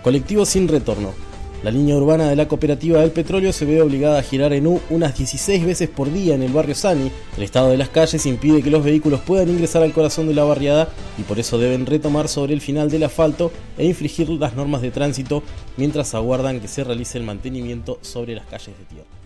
Colectivo sin retorno. La línea urbana de la Cooperativa del Petróleo se ve obligada a girar en U unas 16 veces por día en el barrio Sani. El estado de las calles impide que los vehículos puedan ingresar al corazón de la barriada y por eso deben retomar sobre el final del asfalto e infringir las normas de tránsito mientras aguardan que se realice el mantenimiento sobre las calles de tierra.